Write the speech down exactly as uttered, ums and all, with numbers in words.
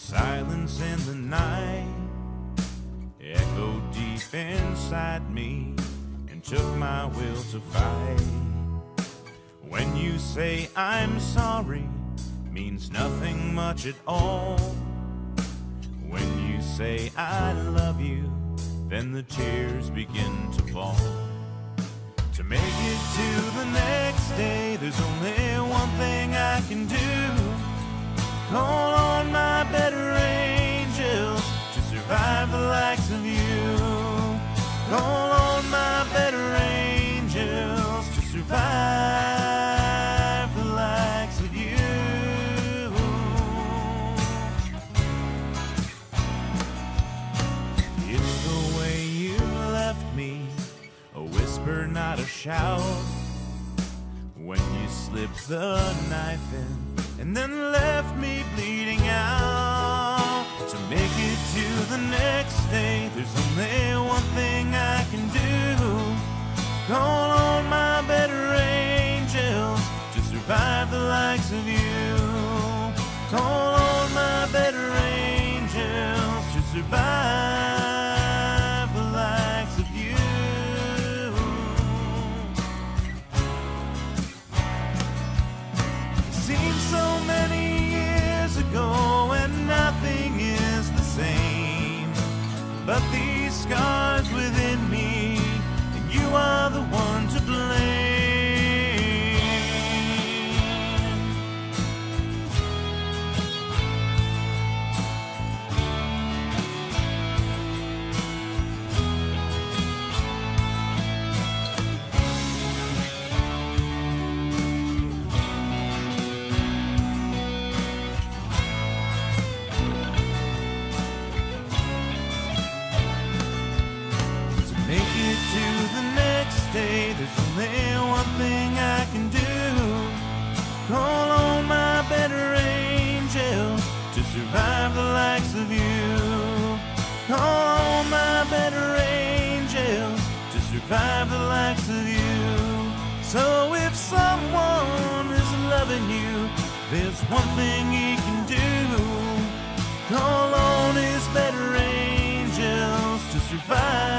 silence in the night echoed deep inside me and took my will to fight. When you say I'm sorry, means nothing much at all. When you say I love you, then the tears begin to fall. To make it to the next day, there's only one thing I can do. Call on my better angels to survive the likes of you. Call on my better angels to survive the likes of you. It's the way you left me, a whisper, not a shout. When you slipped the knife in and then left me bleeding out. To make it to the next day, there's only one thing I can do. Call on my better angels to survive the likes of you. Call on my better angels to survive the likes of you. It seems so many years ago and nothing is the same, but these scars within me, and you are the one to blame. There's only one thing I can do. Call on my better angels to survive the likes of you. Call on my better angels to survive the likes of you. So if someone is loving you, there's one thing he can do. Call on his better angels to survive